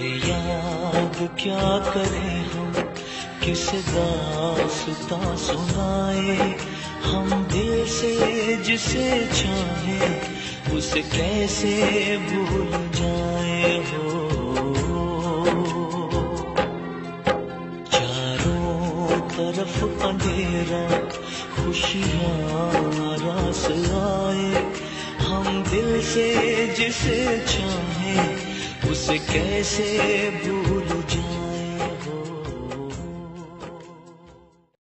याद क्या करें हम, किस दास्तां सुनाए। हम दिल से जिसे चाहे उसे कैसे भूल जाए हो। चारों तरफ अंधेरा, खुशियाँ रास आए। हम दिल से जिसे चाहे उसे कैसे भूल